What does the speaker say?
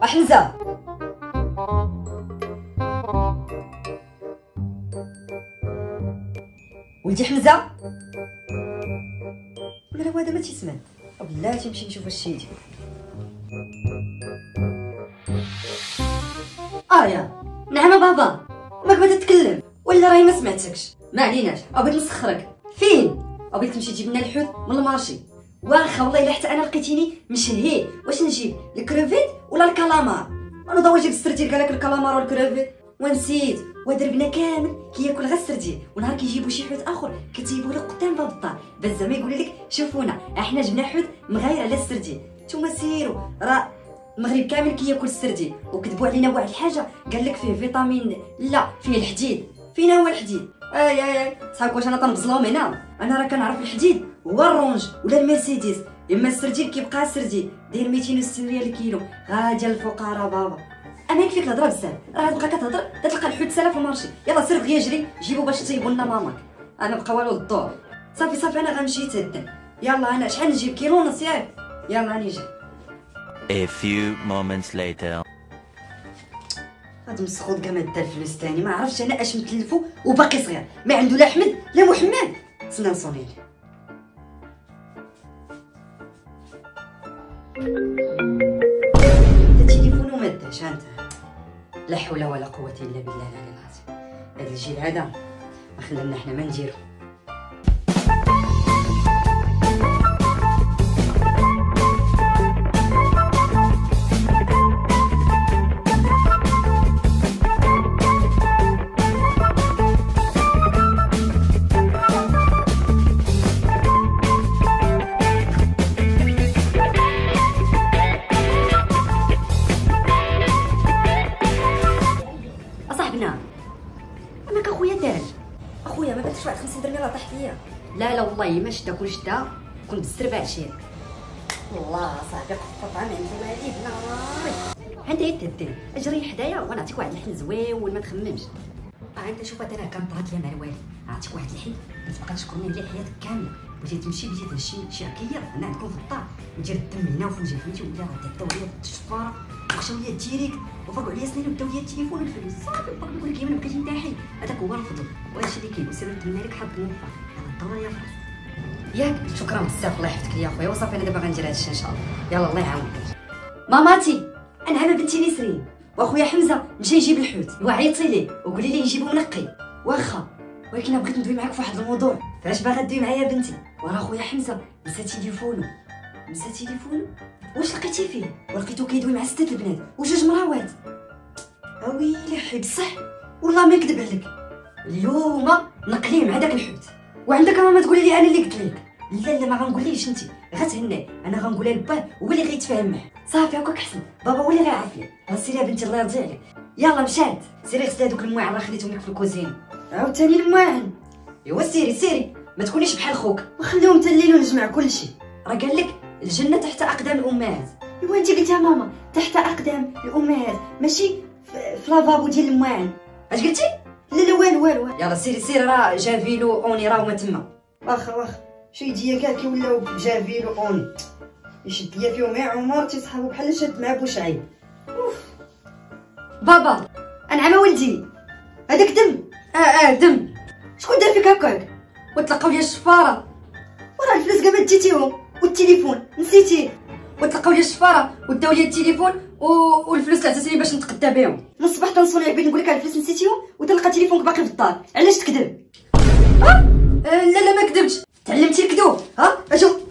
حمزه ولدي حمزه ولا هو هذا ما تيسمع بلاتي نمشي نشوف واش يدير. يا نعم بابا ماك بغيتي تتكلم ولا راهي ما سمعتكش؟ ما عليناش بغيت نسخرك. فين بغيت تمشي تجيب لنا الحوت من المارشي؟ واخا والله الا حتى انا لقيتيني مشهي واش نجيب الكروفيت ولا الكالامار؟ انا ضوا جيب السردين قالك الكالامار والكروفيت ونسيت ودربنا كامل كياكل غير السردين ونهار كيجيبوا شي حوت اخر كتجيبوا له قدام باب الدار باش زعما يقولوا لك شوفونا احنا جبنا حوت مغاير على السردين نتوما سيروا راه المغرب كامل كياكل السردين وكذبوا علينا واحد الحاجه قال لك فيه فيتامين لا فيه الحديد. فين هو الحديد؟ صحابك واش انا تنبزلهم هنا؟ انا راه كنعرف الحديد هو الرونج ولا المرسيدس اما السردين كيبقى السردين داير 260 ريال الكيلو غادي للفقراء بابا. انا يكفيك الهضره بزاف راه تبقى كتهضر تلقى الحوت سالا في المارشي. يلا سير دغيا جري جيبوا باش طيبوا لنا ماماك. انا بقى والو الدور صافي انا غنمشي تهدى. يلا انا شحال نجيب كيلو ونص ياك؟ يلا راني جاي. A few moments later. هاد مسخوط كاع ما دا الفلوس تاني ما عرفتش انا اش متلفو وباقي صغير ما عنده لا احمد لا محمد. تسنى نصوني دا تليفونو ما داش انت. لا حول ولا قوه الا بالله العلي العظيم. هاد الجيل هذا ما خلانا حنا ما نديرو. اخويا ما بغيتش واحد 50 درهم راه طاحت ليا. لا والله ما شدا كون شدا كون بالسربع شي. والله صاحبي قطع عندي والدي بناري. عندي التدين اجري حدايا ونعطيك واحد اللحن زوين ما تخممش. انت شوف انا كان طرات ليا مع الوالد عطيك واحد اللحن ما تبقى تشكرني عليه حياتك كامله. بغيتي تمشي بغيتي تمشي شي عكيه انا عندكم في الدار ندير الدم هنا وفوجئ فهمتي ولا غادي داو ليا الشفاره وخشاو ليا الديريكت وفرقوا عليا سنين وداو ليا التليفون والفلوس. صافي باقي نقول لك يمين بقيتي نتاحي هذاك هو الفضل وهادشي اللي كاين. وسير نتمنى لك حظ موفق على الدوره يا فرس ياك. شكرا بزاف الله يحفظك ليا خويا. وصافي انا دابا غندير هادشي ان شاء الله. يلا الله يعاونك. ماماتي انا بنتي نسرين واخويا حمزه مشى يجيب الحوت وعيطي ليه وقولي ليه يجيبو منقي واخا. ولكن بغيت ندوي معاك في واحد الموضوع. فاش باغا تدوي معايا بنتي؟ وراه خويا حمزه نسى تليفونو. واش لقيتي فيه؟ ولقيتو كيدوي مع 6 البنات وجوج مراوات. اويلي حي بصح والله ما نكذب عليك اليوم نقليه مع داك الحوت. وعندك ماما تقولي لي انا اللي قلت لك؟ لا ما غنقوليش انت غتهنى انا غنقولها لباه هو اللي غيتفاهم معاه. صافي هكاك حسن بابا هو اللي غيعرف لي. سيري يا بنتي الله يرضي عليك. يلا مشات سيري غسلي هذوك المواعن راه خليتهم لك في الكوزين. عاوتاني المواعن؟ ايوا سيري ما تكونيش بحال خوك وخليهم حتى الليل ونجمع كلشي. راه قال لك الجنه تحت اقدام الامهات. ايوا انت قلتيها ماما تحت اقدام الامهات ماشي في لافابو ديال المواعن. اش قلتي؟ لا والو. يلا سيري راه جافيلو اوني راه هما تما. واخا شي يديا كاع كيولاو جافيلو اوني يشد ليا فيهم يا عمر تيصحابو بحال شاد مع بوشعيب. بابا انعم ولدي هذاك دم. دم. شكون دار فيك هكاك؟ وتلقاو لي الشفاره وراه الفلوس كاع ما ديتيهم والتليفون نسيتيه. وتلقاو لي الشفاره وداو لي التليفون والفلوس اللي عطيتيني باش نتقدى بهم. من الصباح تنصوني عليك نقول لك الفلوس نسيتيهم وتلقى تليفونك باقي في الدار. علاش تكذب؟ لا ما كذبتش. تعلمتي الكذوب. اشوف